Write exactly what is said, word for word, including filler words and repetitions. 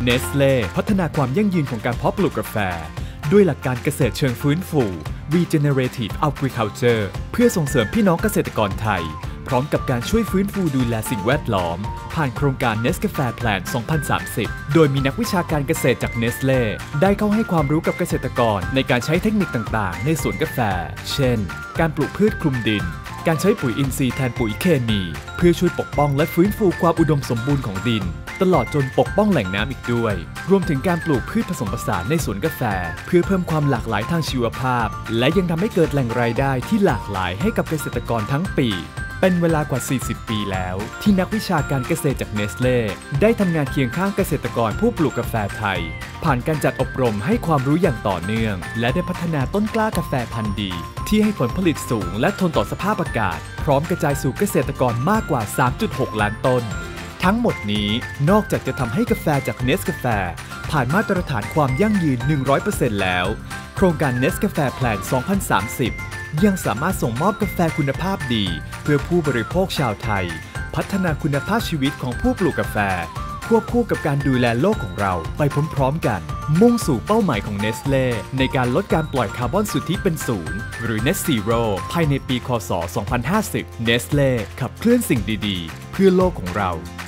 Nestle พัฒนาความยั่งยืนของการเพาะปลูกกาแฟด้วยหลักการเกษตรเชิงฟื้นฟู Regenerative Agriculture เพื่อส่งเสริมพี่น้องเกษตรกรไทยพร้อมกับการช่วยฟื้นฟูดูแลสิ่งแวดล้อมผ่านโครงการ Nescafe Plan สองพันสามสิบ โดยมีนักวิชาการเกษตรจาก Nestle ได้เข้าให้ความรู้กับเกษตรกรในการใช้เทคนิคต่างๆในสวนกาแฟเช่นการปลูกพืชคลุมดินการใช้ปุ๋ยอินทรีย์แทนปุ๋ยเคมีเพื่อช่วยปกป้องและฟื้นฟูความอุดมสมบูรณ์ของดินตลอดจนปกป้องแหล่งน้ำอีกด้วยรวมถึงการปลูกพืชผสมผสานในสวนกาแฟเพื่อเพิ่มความหลากหลายทางชีวภาพและยังทำให้เกิดแหล่งรายได้ที่หลากหลายให้กับเกษตรกรทั้งปีเป็นเวลากว่าสี่สิบปีแล้วที่นักวิชาการเกษตรจาก Nestle ได้ทำงานเคียงข้างเกษตรกรผู้ปลูกกาแฟไทยผ่านการจัดอบรมให้ความรู้อย่างต่อเนื่องและได้พัฒนาต้นกล้ากาแฟพันธุ์ดีที่ให้ผลผลิตสูงและทนต่อสภาพอากาศพร้อมกระจายสู่เกษตรกรมากกว่า สามจุดหก ล้านต้นทั้งหมดนี้นอกจากจะทำให้กาแฟจาก Nescafe ผ่านมาตรฐานความยั่งยืน หนึ่งร้อยเปอร์เซ็นต์ แล้วโครงการ Nescafe Plan สองพันสามสิบยังสามารถส่งมอบกาแฟคุณภาพดีเพื่อผู้บริโภคชาวไทยพัฒนาคุณภาพชีวิตของผู้ปลูกกาแฟควบคู่กับการดูแลโลกของเราไปพร้อมๆกันมุ่งสู่เป้าหมายของ Nestle ในการลดการปล่อยคาร์บอนสุทธิเป็นศูนย์หรือ Net Zero ภายในปีค.ศ. สองพันห้าสิบ Nestle ขับเคลื่อนสิ่งดีๆเพื่อโลกของเรา